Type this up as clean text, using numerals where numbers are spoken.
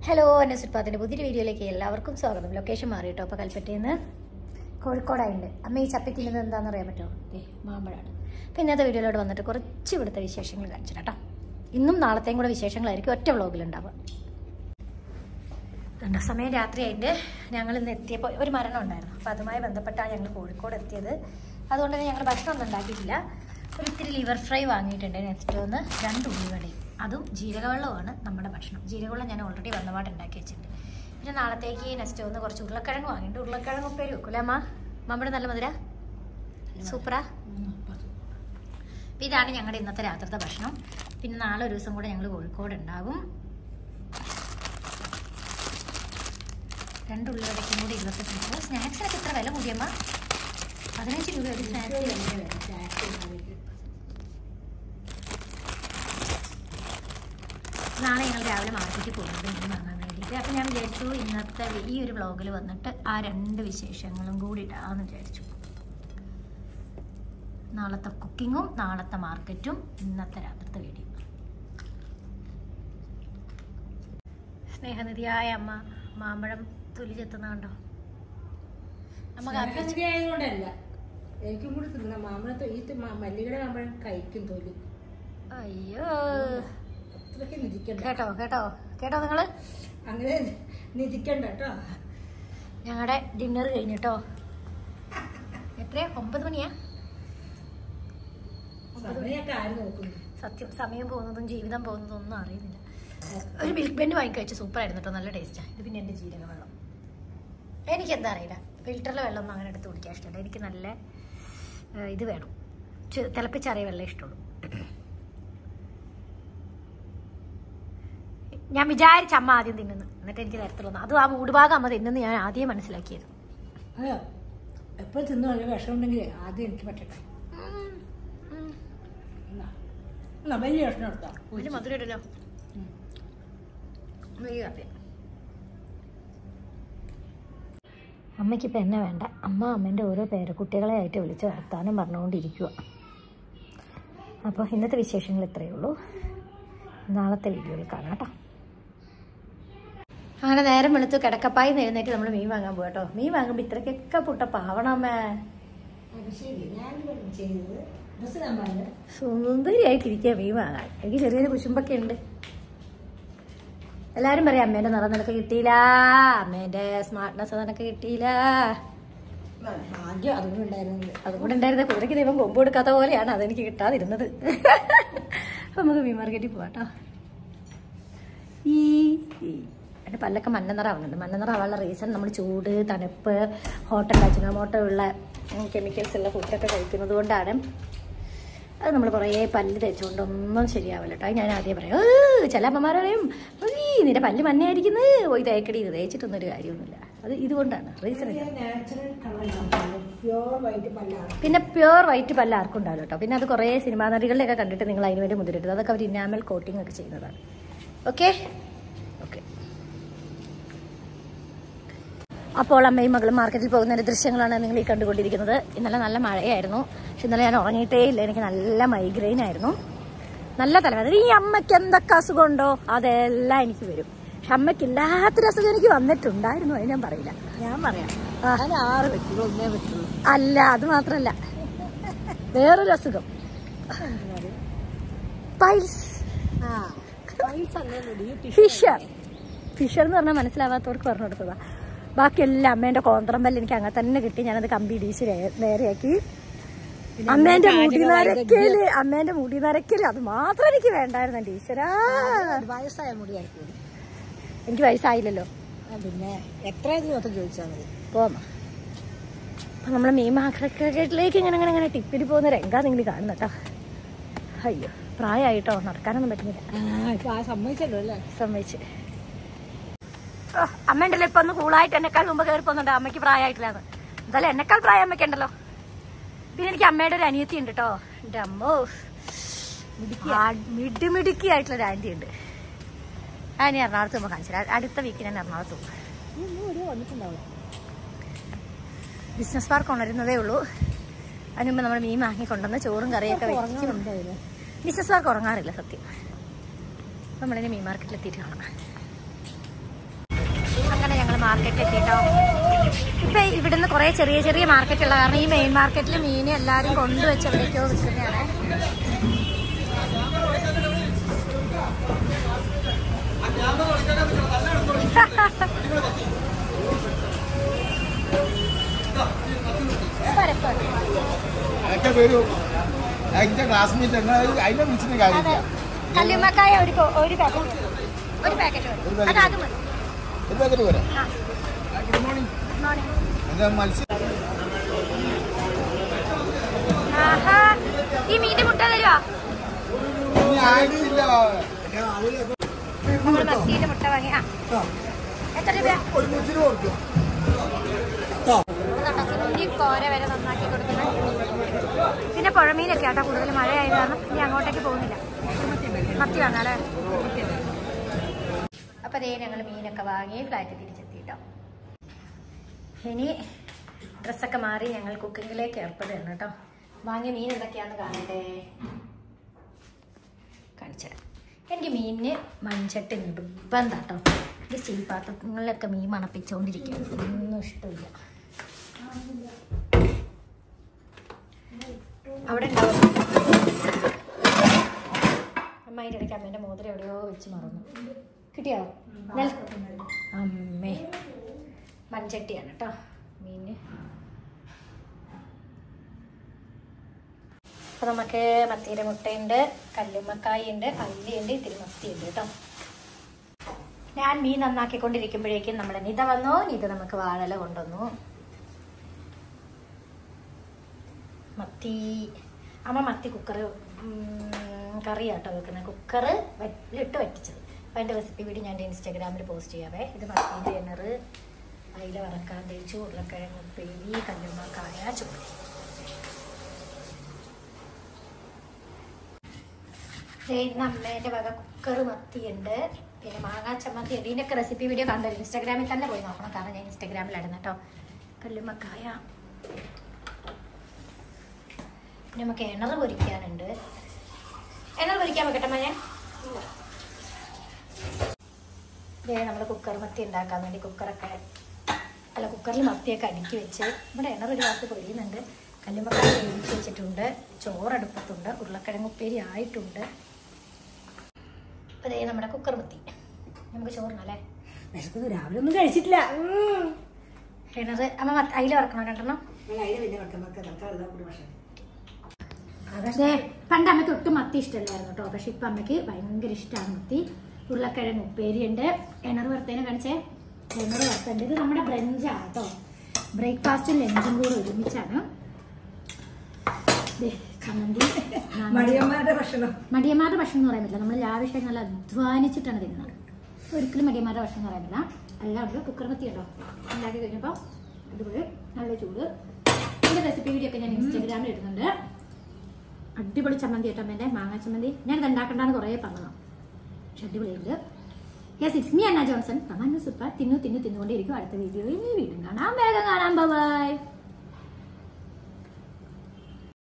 Hello, എൻ്റെ സുൽപ്പാത്തിൻ്റെ പുതിയൊരു വീഡിയോയിലേക്ക് എല്ലാവർക്കും സ്വാഗതം. ലൊക്കേഷൻ മാറിയിട്ടോ. അപ്പോൾ കൽപ്പറ്റയിൽ നിന്ന് കോഴിക്കോടായിട്ടുണ്ട്. അമ്മ ഈ ചപ്പി തിന്നുന്നത് എന്താണെന്ന് അറിയാൻ പറ്റുമോ? മാമ്പഴമാണ്. അപ്പോൾ ഇന്നത്തെ വീഡിയോയിലോട്ട് വന്നിട്ട് കുറച്ച് ഇവിടുത്തെ വിശേഷങ്ങൾ കാണിച്ചിട്ട് കേട്ടോ. ഇന്നും നാളത്തെയും കൂടെ വിശേഷങ്ങളായിരിക്കും ഒറ്റ വ്ളോഗിലുണ്ടാവുക. സമയം രാത്രിയായിട്ട് ഞങ്ങൾ ഇന്ന് എത്തിയപ്പോൾ ഒരു മരണം ഉണ്ടായിരുന്നു. അപ്പോൾ അതുമായി ബന്ധപ്പെട്ടാണ് ഞങ്ങൾ കോഴിക്കോട് എത്തിയത്. അതുകൊണ്ട് തന്നെ ഞങ്ങൾ ഭക്ഷണമൊന്നും ഉണ്ടാക്കിയിട്ടില്ല. ഒരു ഇത്തിരി ലിവർ ഫ്രൈ വാങ്ങിയിട്ടുണ്ട്. നെക്സ്റ്റ് ഒന്ന് 2 ഉള്ളിവടയും, അതും ജീരകവെള്ളമാണ് നമ്മുടെ ഭക്ഷണം. ജീരകവെള്ളം ഞാൻ ഓൾറെഡി വന്നപാട് ഉണ്ടാക്കി വെച്ചിട്ടുണ്ട്. പിന്നെ നാളത്തേക്ക് നെക്സ്റ്റ് ഒന്ന് കുറച്ച് ഉരുളക്കിഴങ്ങ് വാങ്ങിയിട്ട് ഉരുളക്കിഴങ്ങ് ഉപ്പേരി വെക്കൂലേ അമ്മ? നമ്മുടെ നല്ല മധുര സൂപ്പറാ. അപ്പം ഇതാണ് ഞങ്ങളുടെ ഇന്നത്തെ രാത്രിത്തെ ഭക്ഷണം. പിന്നെ നാളെ ഒരു ദിവസം കൂടെ ഞങ്ങൾ കോഴിക്കോട് ഉണ്ടാകും. 2 ഉള്ളിവടയ്ക്കും കൂടി 28 രൂപ. സ്നാക്സിനൊക്കെ ഇത്ര വില കൂടിയമ്മ? 15 രൂപ ഒരു സ്നാക്സ്. നാളെ ഞങ്ങൾ രാവിലെ മാർക്കറ്റിൽ പോകുന്നത് മീൻ വാങ്ങാൻ വേണ്ടിയിട്ട്. അപ്പം ഞാൻ വിചാരിച്ചു ഇന്നത്തെ ഈ ഒരു വ്ളോഗിൽ വന്നിട്ട് ആ 2 വിശേഷങ്ങളും കൂടി ഇടാമെന്ന് വിചാരിച്ചു. നാളത്തെ കുക്കിങ്ങും നാളത്തെ മാർക്കറ്റും ഇന്നത്തെ രാത്രിത്തെ വീഡിയോ. സ്നേഹനിധിയായ അമ്മ മാമ്പഴം തൊലി ചെത്തുന്ന കണ്ടോ? അമ്മ ആയതുകൊണ്ടല്ല, എനിക്കും കൂടി തിന്നണം മാമ്പഴത്തെ. ഈ മല്ലികയുടെ മാമ്പഴം കഴിക്കും തൊലി. അയ്യോ, കേട്ടോ കേട്ടോ കേട്ടോ നിങ്ങള് അങ്ങനെ നിധിക്കണ്ട കേട്ടോ. ഞങ്ങളുടെ ഡിന്നർ കഴിഞ്ഞിട്ടോ. എത്രയാ? 9 മണിയാ. സത്യം, സമയം പോകുന്നതും ജീവിതം പോകുന്നതും ഒന്നും അറിയുന്നില്ല. ഒരു മിൽക്ക് ബെൻഡ് വാങ്ങി കഴിച്ചു, സൂപ്പറായിരുന്നു കേട്ടോ, നല്ല ടേസ്റ്റാണ്. ഇത് പിന്നെ എൻ്റെ ജീരക വെള്ളം. എനിക്കെന്താ അറിയില്ല, ഫിൽറ്ററിലെ വെള്ളമൊന്നും അങ്ങനെ എടുത്ത് കുടിക്കാൻ ഇഷ്ടമല്ല. എനിക്ക് നല്ല ഇത് വേണം, തിളപ്പിച്ചറിയ വെള്ളം ഇഷ്ടമുള്ളൂ. ഞാൻ വിചാരിച്ച അമ്മ ആദ്യം തിന്നുന്നു, എന്നിട്ട് എനിക്ക് തരത്തിലൊന്നും. അതും ആ മൂടുഭാഗം അമ്മ തിന്നുന്നു ഞാൻ ആദ്യം മനസ്സിലാക്കിയത്. അയ്യോ, എപ്പോഴും തിന്നു നല്ല വിഷം ഉണ്ടെങ്കിൽ ആദ്യം എനിക്ക് പറ്റട്ടെ. വലിയ വിഷം എടുത്താ ഒരു മധുരം ഇടല്ലോ. അമ്മയ്ക്കിപ്പോൾ എന്നെ വേണ്ട. അമ്മേൻ്റെ ഓരോ പേരക്കുട്ടികളെ ആയിട്ട് വിളിച്ച് വർത്താനം പറഞ്ഞുകൊണ്ടിരിക്കുക. അപ്പോൾ ഇന്നത്തെ വിശേഷങ്ങൾ ഇത്രയേ ഉള്ളൂ. നാളത്തെ വീഡിയോയിൽ കാണാം കേട്ടോ. അങ്ങനെ നേരം വെളുത്ത് കിടക്കപ്പായി എഴുന്നേറ്റ് നമ്മൾ മീൻ വാങ്ങാൻ പോകാം കേട്ടോ. മീൻ വാങ്ങുമ്പോൾ ഇത്രയ്ക്കൊക്കെ പുട്ട പാവണമ്മേ. സുന്ദരിയായിട്ടിരിക്കുക മീൻ വാങ്ങാൻ. എനിക്ക് ചെറിയൊരു കുശുമ്പൊക്കെ ഉണ്ട്. എല്ലാവരും പറയാം അമ്മേൻ്റെ നിറം നിനക്ക് കിട്ടിയില്ല, അമ്മേൻ്റെ സ്മാർട്ട്നെസ് നിനക്ക് കിട്ടിയില്ല. അതുകൊണ്ട് ഉണ്ടായിരുന്ന കുതിരയ്ക്ക് ദൈവം കൊമ്പ് കൊടുക്കാത്ത പോലെയാണ് അതെനിക്ക് കിട്ടാതിരുന്നത്. അപ്പം നമുക്ക് മീൻ മാർക്കറ്റിൽ പോവാം കേട്ടോ. എൻ്റെ പല്ലൊക്കെ മഞ്ഞനിറാവുന്നുണ്ട്. മഞ്ഞനിറാവാനുള്ള റീസൺ നമ്മൾ ചൂട്, തണുപ്പ്, ഹോട്ടൽ അജിനോമോട്ടോ ഉള്ള കെമിക്കൽസ് ഉള്ള ഫുഡൊക്കെ കഴിക്കുന്നത് കൊണ്ടാണ്. അത് നമ്മൾ കുറേ പല്ല് തേച്ചുകൊണ്ടൊന്നും ശരിയാവില്ല കേട്ടോ. ഞാൻ ആദ്യം പറയാം, ചില അമ്മമാർ പറയും നിന്റെ പല്ല് മഞ്ഞയായിരിക്കുന്നത്, പോയി തേക്കടി, തേച്ചിട്ടൊന്നും ഒരു കാര്യമൊന്നുമില്ല. അത് ഇതുകൊണ്ടാണ് റീസൺ. പിന്നെ പ്യുവർ വൈറ്റ് പല്ല് ആർക്കും ഉണ്ടാവില്ല കേട്ടോ. പിന്നെ അത് കുറേ സിനിമാ നടികളിലൊക്കെ കണ്ടിട്ട് നിങ്ങൾ അതിന് വേണ്ടി മുതിരിട്ടത്. അതൊക്കെ അവർ ഇനാമൽ കോട്ടിംഗ് ഒക്കെ ചെയ്യുന്നതാണ്. Okay okay. അപ്പോൾ അമ്മയും മകളും മാർക്കറ്റിൽ പോകുന്നതിൻ്റെ ദൃശ്യങ്ങളാണ് നിങ്ങൾ ഈ കണ്ടുകൊണ്ടിരിക്കുന്നത്. ഇന്നലെ നല്ല മഴയായിരുന്നു, പക്ഷെ ഇന്നലെ ഞാൻ ഉറങ്ങിയിട്ടേ ഇല്ല. എനിക്ക് നല്ല മൈഗ്രെയിൻ ആയിരുന്നു, നല്ല തലവേദന. ഈ അമ്മയ്ക്ക് എന്തൊക്കെ അസുഖമുണ്ടോ അതെല്ലാം എനിക്ക് വരും. പക്ഷെ അമ്മയ്ക്കില്ലാത്തൊരു അസുഖം എനിക്ക് വന്നിട്ടുണ്ടായിരുന്നു. അത് ഞാൻ പറയില്ല, ഞാൻ പറയാം. 6 പറ്റുള്ളൂ, 1 പറ്റുള്ളൂ. അല്ല, അത് മാത്രമല്ല, വേറൊരു അസുഖം, ഫിഷർ. ഫിഷർ എന്ന് പറഞ്ഞാൽ മനസ്സിലാവാത്തവർക്ക് പറഞ്ഞു കൊടുത്തതാ. ബാക്കിയെല്ലാം അമ്മേൻ്റെ കോന്ത്രമ്പല്ല് എനിക്ക് അങ്ങനെ തന്നെ കിട്ടി. ഞാനത് കമ്പി ഇടിച്ച് നേരെയാക്കി. അമ്മേന്റെ മുടി നരക്കല് അത് മാത്രം എനിക്ക് വേണ്ടായിരുന്നു. എൻ്റെ ഈശ്വരാ, വയസ്സായ മുടിയായിരിക്കും. എനിക്ക് വയസ്സായില്ലല്ലോ. പിന്നെ എത്ര ദിവസം ചോദിച്ചാൽ മതി. പോവാ. അപ്പം നമ്മൾ മീൻ മാർക്കറ്റിലേക്ക് ഇങ്ങനെ ടിപ്പിൽ പോകുന്ന രംഗാ നിങ്ങൾ കാണുന്ന കേട്ടോ. അയ്യോ, പ്രായമായിട്ടോ, നടക്കാനൊന്നും പറ്റുന്നില്ല. സമ്മതിച്ചല്ലോ അല്ലേ? സമ്മതിച്ച്. അമ്മയുണ്ടല്ലോ ഇപ്പൊ ഒന്ന് കൂളായിട്ട് എന്നെക്കാൾ മുമ്പ് കയറി പോകുന്നുണ്ട്. അമ്മയ്ക്ക് പ്രായമായിട്ടില്ലാന്ന്. എന്തായാലും എന്നെക്കാൾ പ്രായം അമ്മയ്ക്കുണ്ടല്ലോ. പിന്നെ എനിക്ക് അമ്മയുടെ ഒരു അനിയത്തി ഉണ്ട് കേട്ടോ. എൻ്റെ അമ്മോ, മിടുമിടുക്കി ആയിട്ടുള്ളൊരു ആൻറ്റി ഉണ്ട്. ഞാൻ എറണാകുളത്ത് പോകുമ്പോൾ കാണിച്ചു. അടുത്ത വീക്ക് ഞാൻ എറണാകുളത്ത് പോകും. ബിസിനസ് പാർക്ക് ഉണരുന്നതേ ഉള്ളൂ. അതിന് മുമ്പ് നമ്മൾ മീൻ വാങ്ങിക്കൊണ്ടുവന്ന് ചോറും കറിയൊക്കെ വെച്ച്. ബിസിനസ് പാർക്ക് ഉറങ്ങാറില്ല സത്യം. അപ്പം നമ്മളിനി മീൻ മാർക്കറ്റിലെത്തിയിട്ട് കാണാം. മാർക്കറ്റ് എത്തിട്ടോ. ഇപ്പൊ ഇവിടുന്ന് കുറെ ചെറിയ ചെറിയ മാർക്കറ്റ് ഉള്ള കാരണം ഈ മെയിൻ മാർക്കറ്റിൽ മീൻ എല്ലാരും കൊണ്ടുവച്ച് എവിടേക്കോ വിൽക്കുന്നതാണ്. കല്ലുമ്മക്കായ ഒരു പാക്കറ്റ് അത് അത് മതി. ഈ മീന്റെ മുട്ട തരുവാ? നമ്മള് മത്തിയുടെ മുട്ട വാങ്ങി. എത്ര രൂപ? കോര വരെ നന്നാക്കി കൊടുക്കുന്നത്. പിന്നെ പുഴമീനൊക്കെ ആട്ടോ കൂടുതൽ മഴയായത് കാരണം ഇനി അങ്ങോട്ടേക്ക് പോകുന്നില്ല. മത്തി വാങ്ങാല്ലേ? അപ്പൊ അതേ ഞങ്ങൾ മീനൊക്കെ വാങ്ങി ഫ്ലാറ്റ് തിരിച്ചെത്തിട്ടോ. ഇനി ഡ്രസ്സൊക്കെ മാറി ഞങ്ങൾ കുക്കിങ്ങിലേക്ക് ഏർപ്പെടുകയാണ് കേട്ടോ. വാങ്ങിയ മീൻ എന്തൊക്കെയാണെന്ന് കാണട്ടെ, കാണിച്ചുതരാം. എനിക്ക് മീനിന് മൺചട്ടി നിർബന്ധം കേട്ടോ. ഇത് സ്റ്റീൽ പാത്രങ്ങളിലൊക്കെ മീൻ മണപ്പിച്ചുകൊണ്ടിരിക്കും, ഒന്നും ഇഷ്ടമില്ല. അവിടെ ഉണ്ടാവും അമ്മ. അതിൻ്റെ ഇടയ്ക്ക് അമ്മേൻ്റെ മോതിരം എവിടെയോ വെച്ച് മറന്നു. കിട്ടിയോ? അമ്മേ മൺചട്ടിയാണ് കേട്ടോ മീന്. അപ്പൊ നമുക്ക് മത്തിയുടെ മുട്ടയുണ്ട്, കല്ലുമ്മക്കായ ഉണ്ട്, അല്ലിയുണ്ട്, ഇത്തിരി മത്തിയുണ്ട് കേട്ടോ. ഞാൻ മീൻ നന്നാക്കിക്കൊണ്ടിരിക്കുമ്പോഴേക്കും നമ്മുടെ നിത വന്നു. നിത നമുക്ക് വാഴല കൊണ്ടുവന്നു. മത്തി അമ്മ മത്തി കുക്കർ കറിയാട്ടോ വെക്കുന്നത്. കുക്കർ ഇട്ട് വറ്റിച്ചത്. അപ്പം അതിൻ്റെ റെസിപ്പി വീഡിയോ ഞാൻ എൻ്റെ ഇൻസ്റ്റാഗ്രാമിൽ പോസ്റ്റ് ചെയ്യാവേ. ഇത് മത്തീൻ്റെ എണ്ണറ്, അയില വറക്കാൻ തേച്ചു, ഉരുളക്കിഴങ്ങ് ഉപ്പേരി, കല്ലുമ്മക്കായ ചോറ്. ഇന്ന് അമ്മേൻ്റെ വക കുക്കർ മത്തിയുണ്ട്, പിന്നെ മാങ്ങാ ചമ്മന്തി. ഇതിൻ്റെയൊക്കെ റെസിപ്പി വീഡിയോ കണ്ടല്ലോ, ഇൻസ്റ്റാഗ്രാമിൽ തന്നെ പോയി നോക്കണം, കാരണം ഞാൻ ഇൻസ്റ്റാഗ്രാമിലായിരുന്നു കേട്ടോ. കല്ലുമ്മക്കായ. നമുക്ക് എണ്ണറ് പൊരിക്കാനുണ്ട്. എണ്ണറ് പൊരിക്കാൻ വെക്കട്ടെ ഞാൻ. ഇതേ നമ്മൾ കുക്കർ മത്തി ഉണ്ടാക്കാൻ വേണ്ടി കുക്കറിൽ മത്തിയൊക്കെ അടുക്കി വെച്ച് ഇവിടെ എണ്ണറ് ഒരു ഭാഗത്ത് പൊരിയുന്നുണ്ട്. കല്ലുമ്മക്കായ വേവിച്ച് വെച്ചിട്ടുണ്ട്, ചോറടുപ്പത്തുണ്ട്, ഉരുളക്കിഴങ്ങ് ഉപ്പേരി ആയിട്ടുണ്ട്. അപ്പോൾ ഇതേ നമ്മുടെ കുക്കർ മത്തി. നമുക്ക് ചോറിനല്ലേ? രാവിലെ ഒന്നും കഴിച്ചിട്ടില്ല. എണ്ണറ് അമ്മ അയില വറക്കണം രണ്ടെണ്ണം. പണ്ട് അമ്മയ്ക്ക് ഒട്ടും മത്തി ഇഷ്ടമല്ലായിരുന്നു കേട്ടോ, പക്ഷെ ഇപ്പം അമ്മയ്ക്ക് ഭയങ്കര ഇഷ്ടമാണ് മത്തി. ഉരുളക്കിഴങ്ങ് ഉപ്പേരിയുണ്ട്. എണ്ണറ് വറുത്തതിനെ കാണിച്ചേ. എണ്ണറ് വറുത്തുണ്ട്. ഇത് നമ്മുടെ ബ്രഞ്ചാണ് കേട്ടോ, ബ്രേക്ക്ഫാസ്റ്റും ലഞ്ചും കൂടെ ഒരുമിച്ചാണ്. ചമ്മന്തി. മടിയന്മാരുടെ ഭക്ഷണം എന്ന് പറയാൻ പറ്റില്ല. നമ്മൾ ലാവിഷായി നല്ല അധ്വാനിച്ചിട്ടാണ് തിന്നുന്നത്. ഒരിക്കലും മടിയന്മാരുടെ ഭക്ഷണം എന്ന് പറയാൻ പറ്റില്ല. എല്ലാം ഉണ്ട്. കുക്കർ മത്തി കേട്ടോ ഉണ്ടാക്കി കഴിഞ്ഞപ്പോൾ അതുപോലെ നല്ല ചൂട്. ഇതിൻ്റെ റെസിപ്പി വീഡിയോ ഒക്കെ ഞാൻ ഇൻസ്റ്റാഗ്രാമിൽ ഇടുന്നുണ്ട്. അടിപൊളി ചമ്മന്തി കേട്ടോ അമ്മേൻ്റെ മാങ്ങാ ചമ്മന്തി. ഞാനിത് ഉണ്ടാക്കണ്ടെന്ന് കുറേ പറഞ്ഞതാണ്, പക്ഷെ അടിപൊളിയുണ്ട്. Yes, it's me Anna Johnson. കമാൻഡ് സൂപ്പർ. തിന്നുകൊണ്ടിരിക്കും. അടുത്ത വീഡിയോയിൽ വീണ്ടും കാണാം. വേഗം കാണാം. ബൈ.